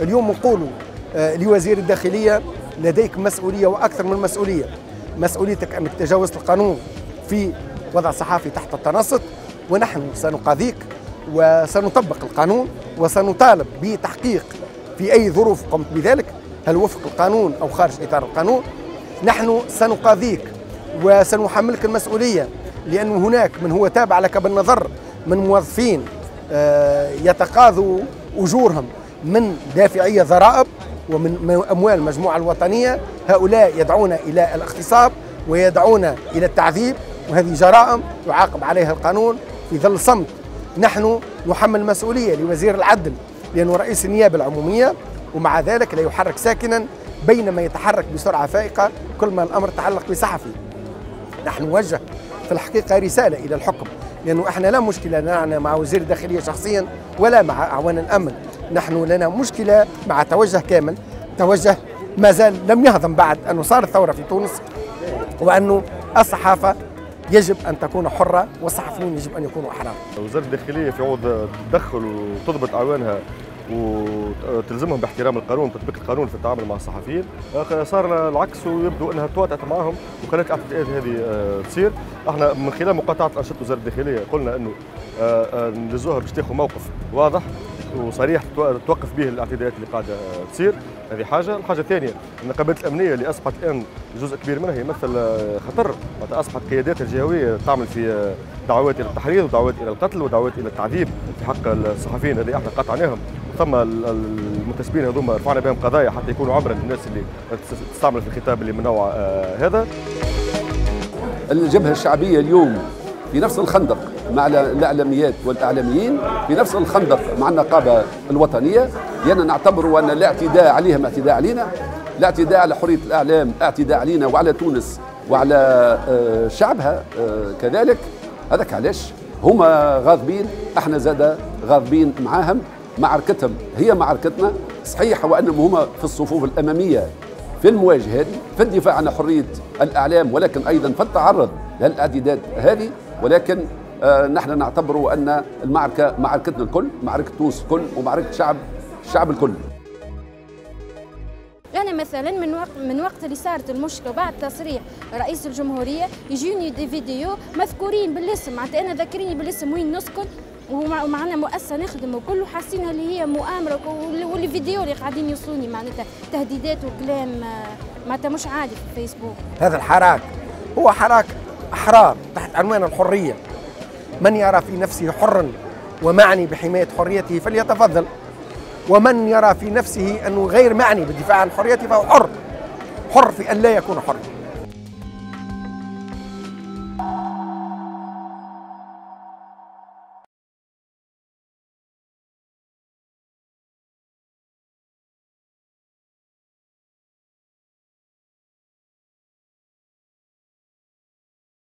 اليوم نقولوا لوزير الداخلية لديك مسؤولية وأكثر من مسؤولية. مسؤوليتك أنك تجاوزت القانون في وضع صحافي تحت التنصت، ونحن سنقاضيك وسنطبق القانون وسنطالب بتحقيق في أي ظروف قمت بذلك، هل وفق القانون أو خارج إطار القانون. نحن سنقاضيك وسنحملك المسؤولية، لأن هناك من هو تابع لك بالنظر من موظفين يتقاضوا أجورهم من دافعية ضرائب ومن أموال المجموعة الوطنية. هؤلاء يدعون إلى الاغتصاب ويدعون إلى التعذيب، وهذه جرائم يعاقب عليها القانون في ظل صمت. نحن نحمل مسؤولية لوزير العدل لأنه رئيس النيابة العمومية، ومع ذلك لا يحرك ساكنا بينما يتحرك بسرعة فائقة كل ما الأمر تعلق بصحفي. نحن نوجه في الحقيقة رسالة إلى الحكم، لأنه احنا لا مشكلة لنا مع وزير الداخلية شخصيا ولا مع أعوان الأمن. نحن لنا مشكلة مع توجه كامل، توجه ما زال لم يهضم بعد أنه صارت ثورة في تونس، وأنه الصحافة يجب أن تكون حرة والصحفيين يجب أن يكونوا أحرار. وزارة الداخلية في عوض تدخل وتضبط أعوانها وتلزمهم باحترام القانون وتطبيق القانون في التعامل مع الصحفيين، صار العكس ويبدو انها تواتت معهم وخلت الاعتداءات هذه تصير. احنا من خلال مقاطعه انشطه وزاره الداخليه قلنا انه ندزوها باش تاخذ موقف واضح وصريح توقف به الاعتداءات اللي قاعده تصير. هذه حاجه. الحاجه الثانيه ان القبائل الامنيه اللي اصبحت الان جزء كبير منها يمثل خطر، اصبحت قياداتها الجهويه تعمل في دعوات الى التحريض ودعوات الى القتل ودعوات الى التعذيب في حق الصحفيين. هذه احنا قطعناهم، ثم المنتسبين هذوما رفعنا بهم قضايا حتى يكونوا عبره للناس اللي تستعمل في الخطاب اللي من نوع هذا. الجبهه الشعبيه اليوم في نفس الخندق مع الاعلاميات والاعلاميين، في نفس الخندق مع النقابه الوطنيه، لان نعتبر ان الاعتداء عليهم اعتداء علينا، الاعتداء على حريه الاعلام اعتداء علينا وعلى تونس وعلى شعبها كذلك. هذاك علاش هما غاضبين، احنا زاده غاضبين معاهم. معركتهم هي معركتنا، صحيح وانهم هما في الصفوف الاماميه في المواجهه هذه في الدفاع عن حريه الاعلام، ولكن ايضا في التعرض للاعتداءات هذه. ولكن نحن نعتبر ان المعركه معركتنا الكل، معركه تونس الكل ومعركه الشعب الكل. أنا مثلا من وقت اللي صارت المشكلة وبعد تصريح رئيس الجمهورية يجوني دي فيديو مذكورين بالاسم، معناتها أنا ذاكريني بالاسم وين نسكن ومعنا مؤسسة نخدم وكله حاسينها اللي هي مؤامرة، والفيديو اللي قاعدين يوصلوني معناتها تهديدات وكلام معناتها مش عادي في الفيسبوك. هذا الحراك هو حراك أحرار تحت عنوان الحرية. من يرى في نفسه حرا ومعني بحماية حريته فليتفضل، ومن يرى في نفسه أنه غير معني بالدفاع عن حريته فهو حر في أن لا يكون حر.